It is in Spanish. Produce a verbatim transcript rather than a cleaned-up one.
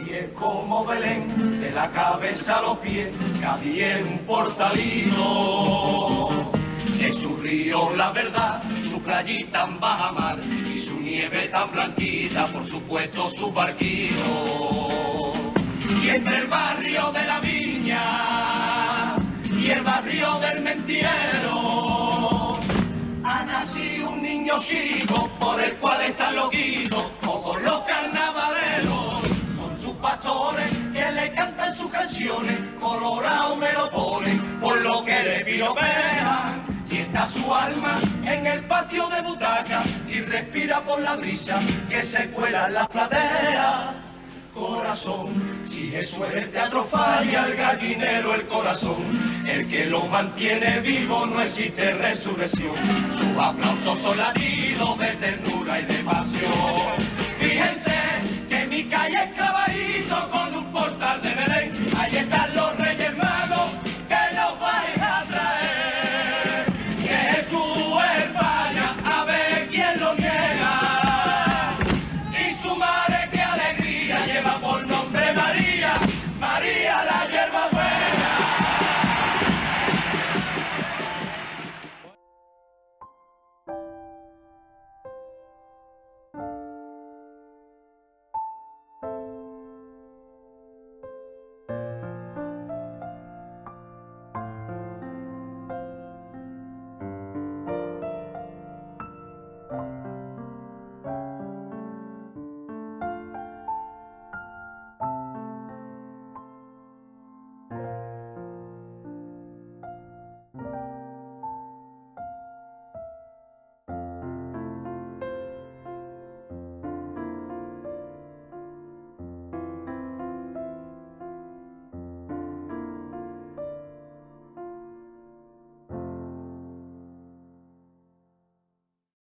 Cádiz es como Belén, de la cabeza a los pies, Cádiz es un portalito. Es su río la verdad, su playita en baja mar y su nieve tan blanquita, por supuesto su barquito. Y entre el barrio de la Viña y el barrio del Mentiero ha nacido un niño chico por el cual están loquitos todos los carnavaleros. Son sus pastores que le cantan sus canciones, colorado me lo ponen por lo que le piropean. Y está su alma en el patio de butaca y respira por la brisa que se cuela en las plateas. Corazón, si Jesús es el teatro falla, el gallinero el corazón, el que lo mantiene vivo, no existe resurrección. Sus aplausos son latidos de ternura y de pasión. Fíjense que mi calle es clavadito con un portal de Belén, ahí están los Reyes Magos.